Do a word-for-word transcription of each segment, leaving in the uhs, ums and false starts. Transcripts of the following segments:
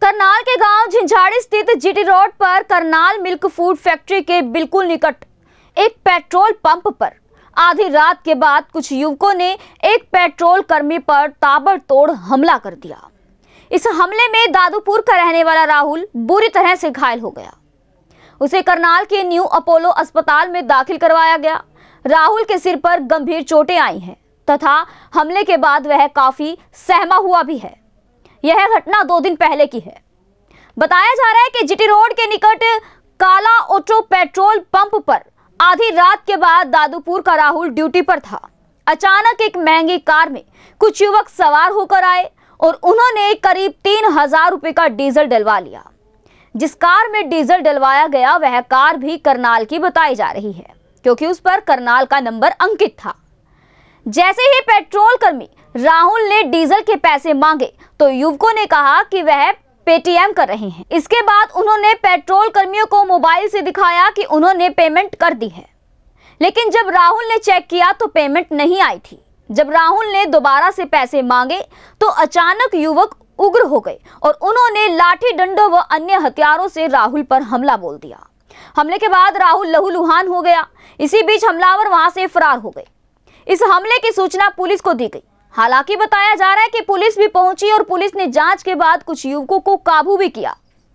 करनाल के गांव झिंझाड़ी स्थित जीटी रोड पर करनाल मिल्क फूड फैक्ट्री के बिल्कुल निकट एक पेट्रोल पंप पर आधी रात के बाद कुछ युवकों ने एक पेट्रोल कर्मी पर ताबड़तोड़ हमला कर दिया। इस हमले में दादूपुर का रहने वाला राहुल बुरी तरह से घायल हो गया। उसे करनाल के न्यू अपोलो अस्पताल में दाखिल करवाया गया। राहुल के सिर पर गंभीर चोटें आई हैं तथा हमले के बाद वह काफी सहमा हुआ भी है। यह घटना दो दिन पहले की है। बताया जा रहा है कि जीटी रोड के निकट काला ऑटो पेट्रोल पंप पर आधी रात के बाद दादूपुर का राहुल ड्यूटी पर था। अचानक एक महंगी कार में कुछ युवक सवार होकर आए और उन्होंने करीब तीन हजार रुपए का डीजल डलवा लिया। जिस कार में डीजल डलवाया गया वह कार भी करनाल की बताई जा रही है, क्योंकि उस पर करनाल का नंबर अंकित था। जैसे ही पेट्रोल कर्मी राहुल ने डीजल के पैसे मांगे तो युवकों ने कहा कि वह पेटीएम कर रहे हैं। इसके बाद उन्होंने पेट्रोल कर्मियों को मोबाइल से दिखाया कि उन्होंने पेमेंट कर दी है, लेकिन जब राहुल ने चेक किया तो पेमेंट नहीं आई थी। जब राहुल ने दोबारा से पैसे मांगे तो अचानक युवक उग्र हो गए और उन्होंने लाठी डंडों व अन्य हथियारों से राहुल पर हमला बोल दिया। हमले के बाद राहुल लहूलुहान हो गया। इसी बीच हमलावर वहां से फरार हो गए। इस हमले की सूचना पुलिस को दी गई। हालांकि बताया जा रहा है कि पुलिस भी पहुंची और पुलिस ने जांच के बाद कुछ युवकों को काबू भी किया।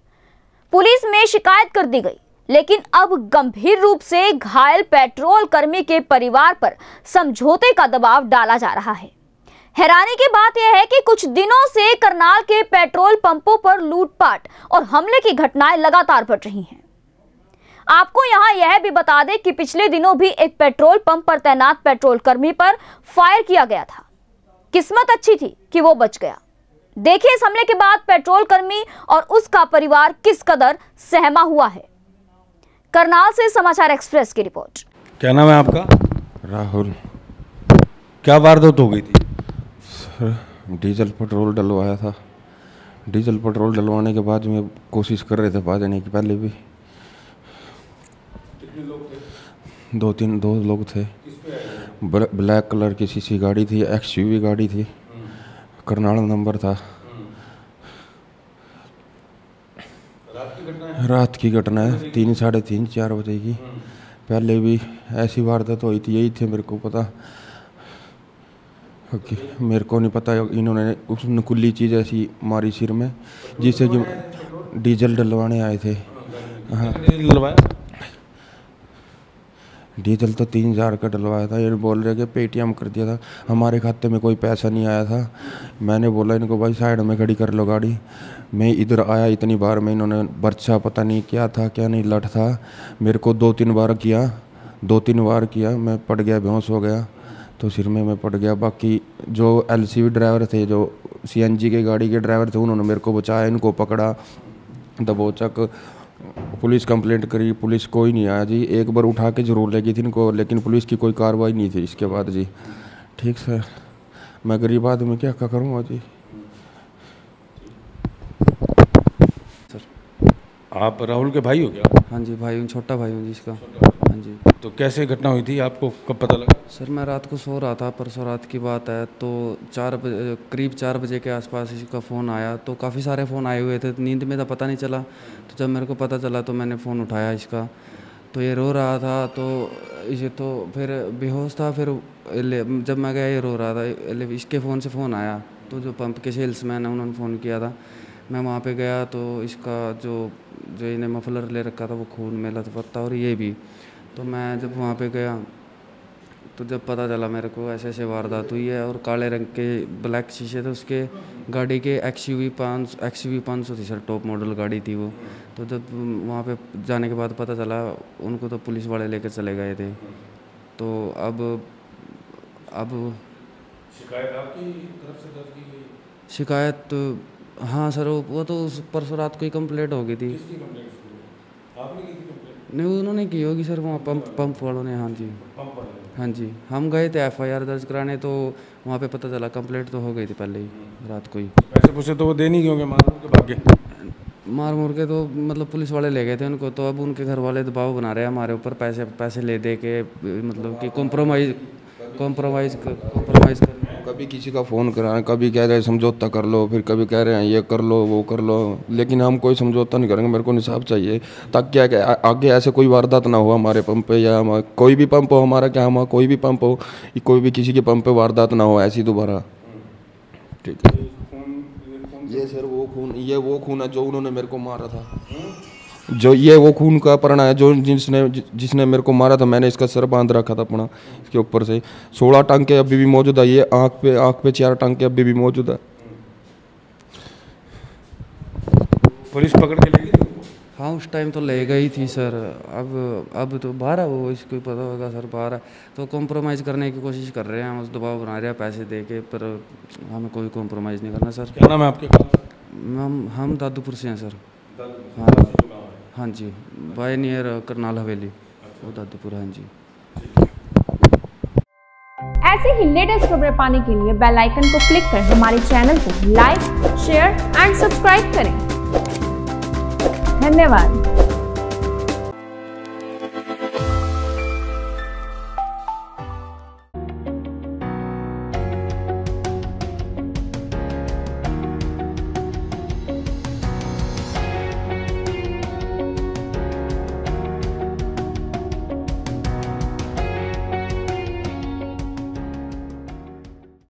पुलिस में शिकायत कर दी गई, लेकिन अब गंभीर रूप से घायल पेट्रोल कर्मी के परिवार पर समझौते का दबाव डाला जा रहा है। हैरानी की बात यह है कि कुछ दिनों से करनाल के पेट्रोल पंपों पर लूटपाट और हमले की घटनाएं लगातार बढ़ रही हैं। आपको यहां यह भी बता दें कि पिछले दिनों भी एक पेट्रोल पंप पर तैनात पेट्रोल कर्मी पर फायर किया गया था। किस्मत अच्छी थी कि वो बच गया। देखिए इस हमले के बाद पेट्रोल कर्मी और उसका परिवार किस कदर सहमा हुआ है। करनाल से समाचार एक्सप्रेस की रिपोर्ट। क्या नाम है आपका? राहुल। क्या वारदात हो गई थी? सर डीजल पेट्रोल डलवाया था। डीजल पेट्रोल डलवाने के बाद में कोशिश कर रहे थे भागने की। पहले भी कितने लोग थे? दो तीन दो लोग थे। ब्लैक कलर की सीसी गाड़ी थी, एक्सयूवी गाड़ी थी, करनाल नंबर था। रात की घटना है? रात की घटना है, तीन साढ़े तीन चार बजे की। पहले भी ऐसी वारदात हुई थी, यही थे मेरे को पता। ओके, मेरे को नहीं पता इन्होंने उस नकुली चीज़ ऐसी मारी सिर में जिससे कि डीजल डलवाने आए थे। हाँ, डलवाया? डीजल तो तीन हज़ार का डलवाया था। ये बोल रहे कि पेटीएम कर दिया था, हमारे खाते में कोई पैसा नहीं आया था। मैंने बोला इनको भाई साइड में खड़ी कर लो गाड़ी। मैं इधर आया इतनी बार में इन्होंने बर्छा पता नहीं क्या था क्या नहीं लठ था, मेरे को दो तीन बार किया दो तीन बार किया मैं पड़ गया, बेहोश हो गया, तो सिर में मैं पड़ गया। बाकी जो एलसीवी ड्राइवर थे, जो सीएनजी के गाड़ी के ड्राइवर थे, उन्होंने मेरे को बचाया, इनको पकड़ा दबोचक। पुलिस कंप्लेंट करी, पुलिस कोई नहीं आया जी। एक बार उठा के जरूर ले गई थी इनको, लेकिन पुलिस की कोई कार्रवाई नहीं थी इसके बाद जी। ठीक सर, मैं गरीब आदमी क्या क्या करूँगा जी। सर आप राहुल के भाई हो क्या? हाँ जी भाई हूँ, छोटा भाई हूँ जी इसका। हाँ जी। तो कैसे घटना हुई थी, आपको कब पता लगा? सर मैं रात को सो रहा था, परसों रात की बात है। तो चार बजे करीब चार बजे के आसपास इसका फ़ोन आया। तो काफ़ी सारे फ़ोन आए हुए थे, नींद में तो पता नहीं चला। तो जब मेरे को पता चला तो मैंने फ़ोन उठाया इसका, तो ये रो रहा था। तो इसे तो फिर बेहोश था। फिर जब मैं गया ये रो रहा था, इसके फ़ोन से फ़ोन आया। तो जो पंप के सेल्समैन है उन्होंने फ़ोन किया था। मैं वहाँ पे गया तो इसका जो जो इन्हें मफलर ले रखा था वो खून में लथपथ था, और ये भी। तो मैं जब वहाँ पे गया तो जब पता चला मेरे को ऐसे ऐसे वारदात हुई है, और काले रंग के ब्लैक शीशे थे उसके गाड़ी के। एक्सयूवी पाँच एक्सयूवी पाँच सौ थी सर, टॉप मॉडल गाड़ी थी वो। तो जब वहाँ पे जाने के बाद पता चला उनको, तो पुलिस वाले लेकर चले गए थे। तो अब अब शिकायत आपकी तरफ से दर्ज की गई? शिकायत तो हाँ सर, वो तो उस परसों रात को ही कंप्लेंट हो गई थी। किसकी कंप्लेंट? आपने की थी कंप्लेंट? नहीं उन्होंने की होगी सर, वहाँ पंप पंप वालों ने। हाँ जी पंप वाले? हाँ जी, हम गए थे एफआईआर दर्ज कराने, तो वहाँ पे पता चला कंप्लेंट तो हो गई थी पहले ही रात को ही। पैसे पूछे तो वो दे नहीं क्योंकि मार के भागे? मार मुर के तो मतलब पुलिस वाले ले गए थे उनको। तो अब उनके घर वाले दबाव बना रहे हैं हमारे ऊपर, पैसे पैसे ले दे के, मतलब कि कॉम्प्रोमाइज़ कॉम्प्रोमाइज़ कॉम्प्रोमाइज़ कर कभी किसी का फ़ोन करा है, कभी कह रहे हैं समझौता कर लो, फिर कभी कह रहे हैं ये कर लो वो कर लो, लेकिन हम कोई समझौता नहीं करेंगे। मेरे को इंसाफ चाहिए ताकि क्या क्या आगे ऐसे कोई वारदात ना हो हमारे पंप पे, या हम कोई भी पंप हो हमारा, क्या हमारा कोई भी पंप हो, कोई भी किसी के पंप पे वारदात ना हो ऐसी दोबारा। ठीक है। ये सर वो खून, ये वो खून है जो उन्होंने मेरे को मारा था, जो ये वो खून का परणा है जो जिसने जिसने मेरे को मारा था। मैंने इसका सर बांध रखा था अपना, इसके ऊपर से सोलह टांके अभी भी मौजूद है। ये आँख पे आँख पे चार टांके अभी भी मौजूद है। पुलिस पकड़ के ले गई? हाँ उस टाइम तो ले गई थी सर। अब अब तो बाहर है वो, इसको पता होगा सर बाहर है, तो कॉम्प्रोमाइज़ करने की कोशिश कर रहे हैं, उस दबाव बना रहे हैं पैसे दे के, पर हमें कोई कॉम्प्रोमाइज़ नहीं करना सर। क्या नाम है आपके? हम हम दादूपुर से हैं सर। हाँ हाँ जी, बाय नियर करनाल हवेली, वो दादूपुर। हाँ जी। ऐसे ही लेटेस्ट खबरें पाने के लिए बेल आइकन को क्लिक कर हमारे चैनल को लाइक, शेयर एंड सब्सक्राइब करें। धन्यवाद।